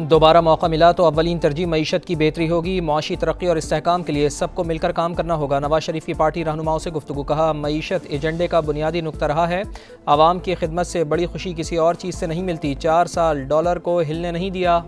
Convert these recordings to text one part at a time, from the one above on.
दोबारा मौका मिला तो अव्वलीन तरजीह मईशत की बेहतरी होगी। मुआशी तरक्की और इस्तेहकाम के लिए सबको मिलकर काम करना होगा। नवाज शरीफ की पार्टी रहनुमाओं से गुफ्तगू। कहा, मईशत एजेंडे का बुनियादी नुक्ता रहा है। आवाम की खिदमत से बड़ी खुशी किसी और चीज़ से नहीं मिलती। 4 साल डॉलर को हिलने नहीं दिया।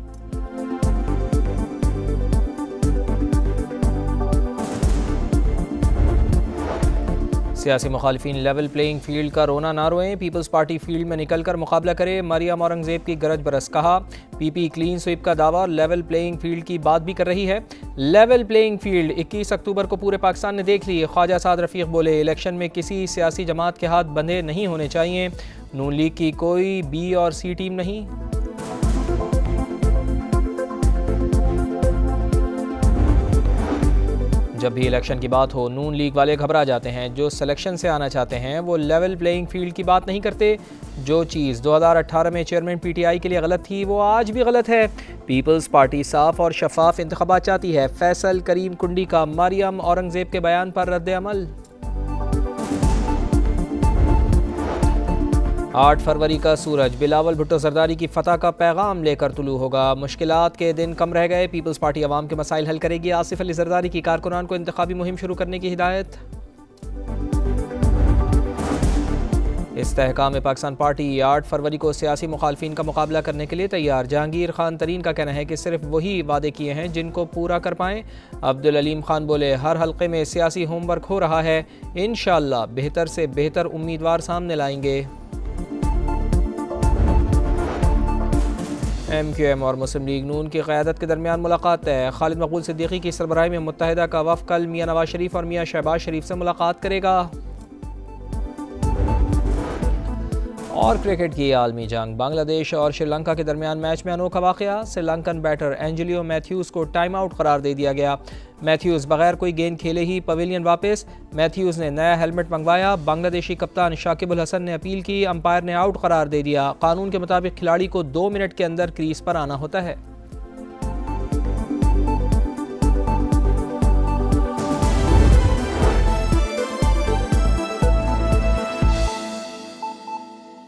सियासी मुखालिफिन लेवल प्लेइंग फील्ड का रोना ना रोएं, पीपल्स पार्टी फील्ड में निकल कर मुकाबला करे। मरियम औरंगजेब की गरज बरस। कहा, पीपी क्लीन स्वीप का दावा लेवल प्लेइंग फील्ड की बात भी कर रही है। लेवल प्लेइंग फील्ड 21 अक्टूबर को पूरे पाकिस्तान ने देख ली। ख्वाजा साद रफीक बोले, इलेक्शन में किसी सियासी जमात के हाथ बंधे नहीं होने चाहिए। नून लीग की कोई बी और सी टीम नहीं। जब भी इलेक्शन की बात हो नून लीग वाले घबरा जाते हैं। जो सिलेक्शन से आना चाहते हैं वो लेवल प्लेइंग फील्ड की बात नहीं करते। जो चीज़ 2018 में चेयरमैन पीटीआई के लिए गलत थी वो आज भी गलत है। पीपल्स पार्टी साफ और शफाफ इंतखाबात चाहती है। फैसल करीम कुंडी का मरियम औरंगजेब के बयान पर रद्द अमल। 8 फरवरी का सूरज बिलावल भुट्टो जरदारी की फतह का पैगाम लेकर तुलू होगा। मुश्किलात के दिन कम रह गए। पीपल्स पार्टी अवाम के मसाइल हल करेगी। आसिफ अली जरदारी की कारकुनान को इंतखाबी मुहिम शुरू करने की हिदायत। इस्तेहकाम पाकिस्तान पार्टी 8 फरवरी को सियासी मुखालफिन का मुकाबला करने के लिए तैयार। जहांगीर खान तरीन का कहना है कि सिर्फ वही वादे किए हैं जिनको पूरा कर पाएँ। अब्दुल अलीम खान बोले, हर हल्के में सियासी होमवर्क हो रहा है। इंशाअल्लाह बेहतर से बेहतर उम्मीदवार सामने लाएंगे। MQM और मुस्लिम लीग नून की क़यादत के दरमियान मुलाकात है। खालिद मकबूल सिद्दीकी की सरबराही में मुत्तहिदा का वफ़द कल मियाँ नवाज शरीफ और मियाँ शहबाज शरीफ से मुलाकात करेगा। और क्रिकेट की आलमी जंग, बांग्लादेश और श्रीलंका के दरमियान मैच में अनोखा वाक़या। श्रीलंकन बैटर एंजेलियो मैथ्यूज़ को टाइम आउट करार दे दिया गया। मैथ्यूज़ बगैर कोई गेंद खेले ही पवेलियन वापस। मैथ्यूज़ ने नया हेलमेट मंगवाया। बांग्लादेशी कप्तान शाकिब अल हसन ने अपील की। अंपायर ने आउट करार दे दिया। कानून के मुताबिक खिलाड़ी को 2 मिनट के अंदर क्रीज पर आना होता है।